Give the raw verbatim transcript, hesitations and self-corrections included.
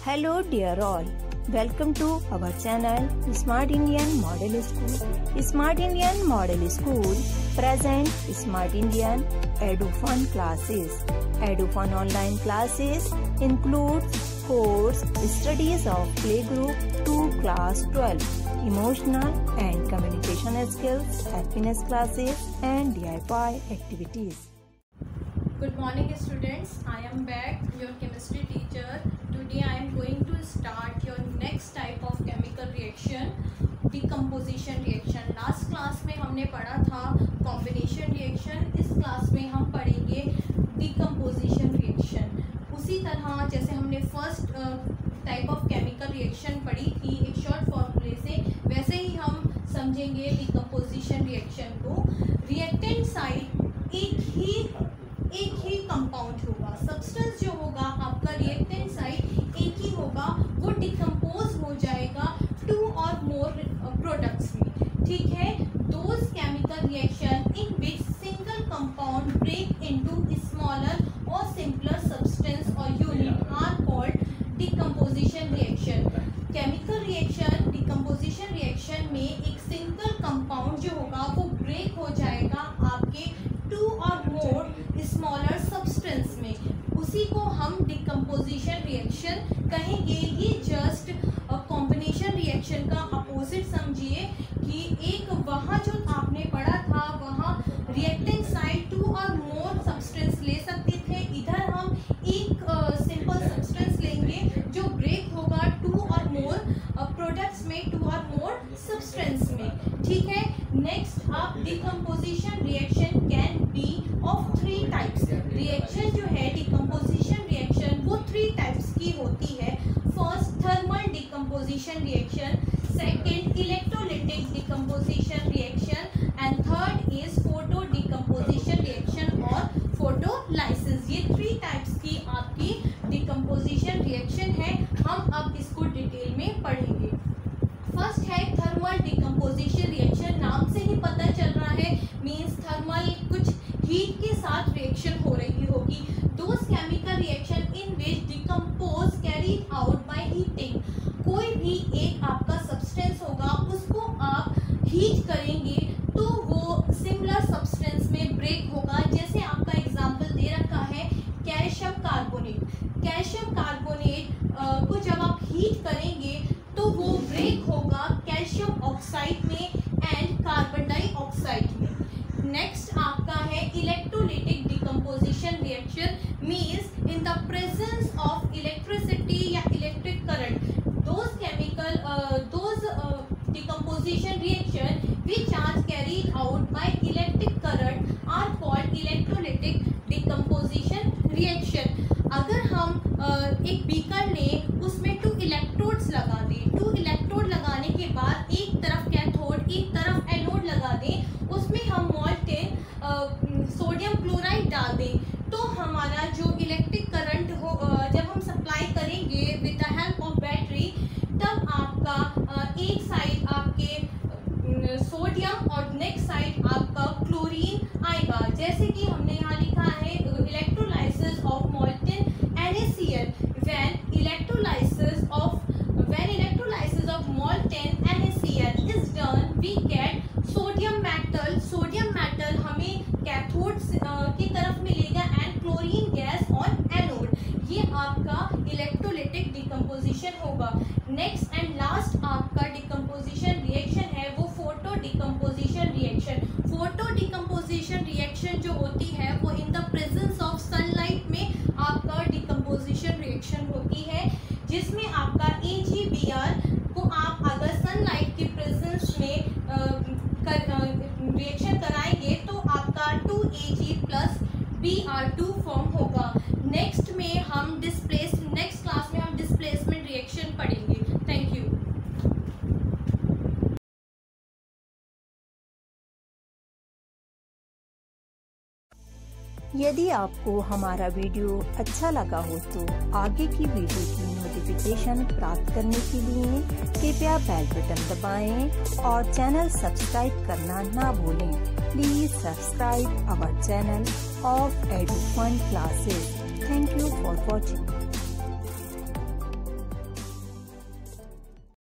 Hello dear all, welcome to our channel Smart Indian Model School. Smart Indian Model School present Smart Indian EduFun classes. EduFun online classes include course studies of playgroup to class twelve, emotional and communication skills, happiness classes and D I Y activities. Good morning students, I am back, your chemistry teacher. Today I am going to start your next type of chemical reaction, decomposition reaction. Last class में हमने पढ़ा था combination reaction, इस class में हम पढ़ेंगे decomposition reaction. उसी तरह जैसे हमने first type of chemical reaction पढ़ी थी एक शॉर्ट फॉर्मूले से, वैसे ही हम समझेंगे डिकम्पोजिशन रिएक्शन को. रिएक्टेंट साइड एक ही एक ही कंपाउंड होगा, सब्सटेंस जो होगा आपका रिएक्टेंट साइड एक ही होगा, वो डिकम्पोज हो जाएगा टू और मोर प्रोडक्ट्स में. ठीक है, those chemical reaction in which single compound break into smaller और सिंपलर सब्सटेंस और unit are called decomposition reaction. Chemical reaction decomposition reaction में एक सिंगल कंपाउंड जो होगा वो ब्रेक हो जाएगा आपके टू और मोर स्मॉलर सब्सटेंस में, उसी को हम डिकम्पोजिशन रिएक्शन कहेंगे. ये जस्ट कॉम्बिनेशन रिएक्शन का अपोजिट समझिए कि एक वहाँ जो आपने पढ़ा था वहाँ रिएक्टेंट साइड टू और मोर सब्सटेंस ले सकते थे, इधर हम एक सिंपल सब्सटेंस लेंगे जो ब्रेक होगा टू और मोर प्रोडक्ट्स में, टू और मोर सब्सटेंस में. ठीक है, नेक्स्ट आप decomposition reaction can be of three types. Reaction जो है डिकम्पोजिशन रिएक्शन वो थ्री टाइप्स की होती है. First thermal decomposition reaction, second electrolytic decomposition reaction and third is photo decomposition reaction और फोटोलाइसिस. ये थ्री टाइप्स की आपकी डिकम्पोजिशन रिएक्शन है. हम अब इसको डिटेल में पढ़ेंगे. फर्स्ट है थर्मल डिकम्पोजिशन रिएक्शन. नाम से ही पता चल रहा है, मीन्स थर्मल कुछ हीट के साथ रिएक्शन हो रही होगी. Those chemical reaction in which decompose carried out by heating. कोई भी एक आपका सब्सटेंस होगा, उसको आप हीट करेंगे तो वो सिमिलर सब्सटेंस में ब्रेक होगा. जैसे आपका एग्जांपल दे रखा है कैल्शियम कार्बोनेट. कैल्शियम कार्बोनेट को जब आप हीट करेंगे तो वो ब्रेक होगा कैल्शियम ऑक्साइड में एंड कार्बन डाइऑक्साइड में. नेक्स्ट आपका है electrolytic decomposition reaction, means in the presence of electricity या electric current. Those chemical those decomposition reaction which are carried out by electric current are called electrolytic decomposition reaction. अगर हम uh, एक beaker लें, उसमें two electrodes लगा दें, to electrode लगाने के बाद एक तरफ कैथोड एक तरफ एनोड लगा दें, उसमें हम मॉल्टेन सोडियम क्लोराइड डाल दें, तो हमारा जो इलेक्ट्रिक करंट हो uh, जब हम सप्लाई करेंगे with the help of battery, तब आपका uh, एक साइड आपके सोडियम uh, और नेक्स्ट साइड आपका क्लोरीन आएगा. जैसे कि हमने यहाँ लिखा है electrolysis of molten N A C L. When electrolysis of when electrolysis of molten N A C L is done, we get sodium metal. Sodium metal हमें कैथोड की तरफ मिलेगा and chlorine gas on anode. ये आपका electrolytic decomposition होगा. Next and last आपका decomposition reaction है वो photo decomposition reaction. Photo decomposition reaction जो होती है वो in the presence of sunlight में आपका डिकम्पोजिशन रिएक्शन होती है, जिसमें आपका ए जी बी आर को आप अगर सनलाइट के प्रेजेंस में रिएक्शन कराएंगे तो आपका two A G plus B R two form होगा. नेक्स्ट में हम डिस्प्लेस नेक्स्ट क्लास में हम डिस्प्लेसमेंट रिएक्शन पढ़ेंगे. Thank you. यदि आपको हमारा वीडियो अच्छा लगा हो तो आगे की वीडियो की नोटिफिकेशन प्राप्त करने के लिए कृपया बेल बटन दबाएं और चैनल सब्सक्राइब करना ना भूलें. Please subscribe our channel of EduFun classes. Thank you for watching.